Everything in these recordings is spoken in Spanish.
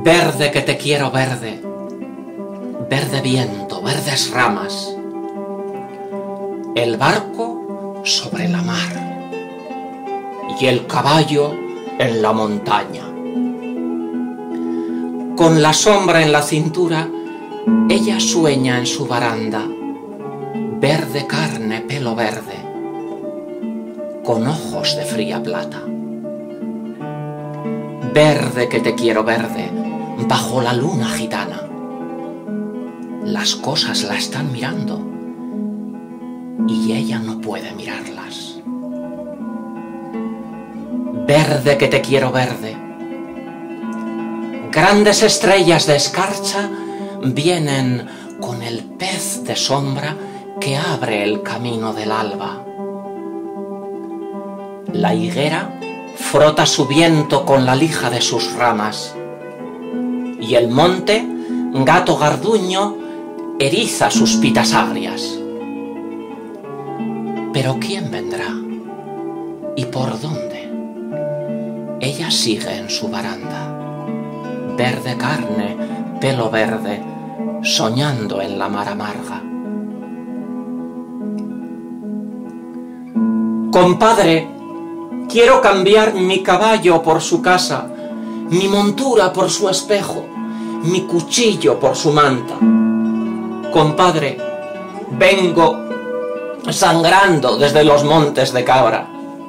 Verde que te quiero verde, verde viento, verdes ramas, el barco sobre la mar y el caballo en la montaña. Con la sombra en la cintura, ella sueña en su baranda, verde carne, pelo verde, con ojos de fría plata. Verde que te quiero verde, bajo la luna gitana. Las cosas la están mirando y ella no puede mirarlas. Verde que te quiero verde. Grandes estrellas de escarcha vienen con el pez de sombra que abre el camino del alba. La higuera frota su viento con la lija de sus ramas y el monte, gato garduño, eriza sus pitas agrias. Pero ¿quién vendrá? ¿Y por dónde? Ella sigue en su baranda, verde carne, pelo verde, soñando en la mar amarga. Compadre, quiero cambiar mi caballo por su casa, mi montura por su espejo, mi cuchillo por su manta. Compadre, vengo sangrando desde los montes de Cabra.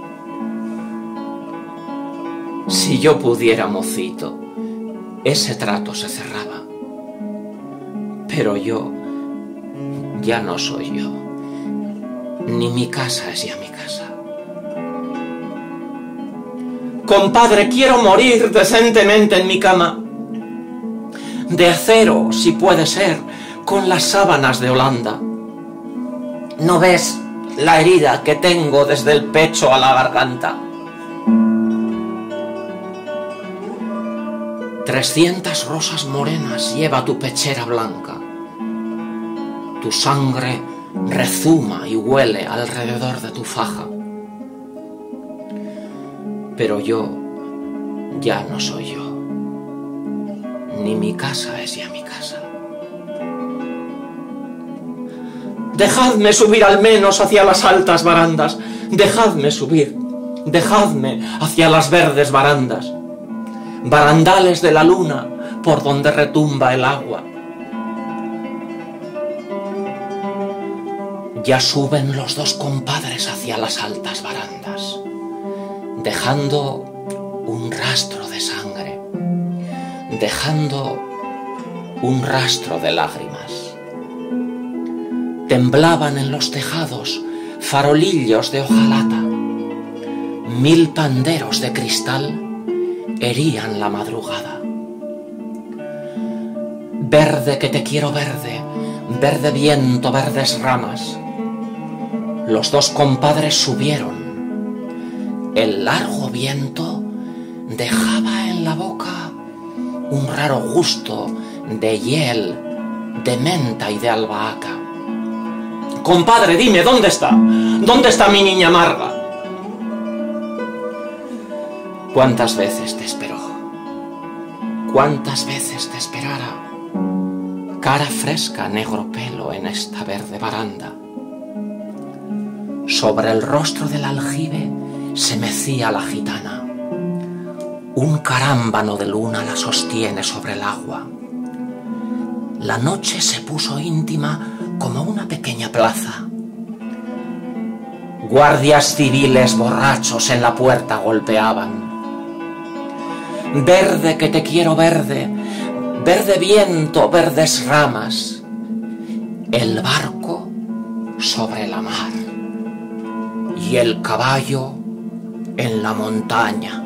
Si yo pudiera, mocito, ese trato se cerraba. Pero yo ya no soy yo, ni mi casa es ya mi casa. Compadre, quiero morir decentemente en mi cama, de acero, si puede ser, con las sábanas de Holanda. ¿No ves la herida que tengo desde el pecho a la garganta? 300 rosas morenas lleva tu pechera blanca. Tu sangre rezuma y huele alrededor de tu faja. Pero yo ya no soy yo, ni mi casa es ya mi casa. Dejadme subir al menos hacia las altas barandas, dejadme subir, dejadme hacia las verdes barandas, barandales de la luna por donde retumba el agua. Ya suben los dos compadres hacia las altas barandas, dejando un rastro de sangre, dejando un rastro de lágrimas. Temblaban en los tejados farolillos de hojalata, 1000 panderos de cristal herían la madrugada. Verde que te quiero verde, verde viento, verdes ramas. Los dos compadres subieron. El largo viento dejaba en la boca un raro gusto de hiel, de menta y de albahaca. Compadre, dime, ¿dónde está? ¿Dónde está mi niña amarga? ¿Cuántas veces te esperó? ¿Cuántas veces te esperara? Cara fresca, negro pelo en esta verde baranda. Sobre el rostro del aljibe se mecía la gitana. Un carámbano de luna la sostiene sobre el agua. La noche se puso íntima como una pequeña plaza. Guardias civiles borrachos en la puerta golpeaban. Verde que te quiero verde, verde viento, verdes ramas. El barco sobre la mar y el caballo en la montaña.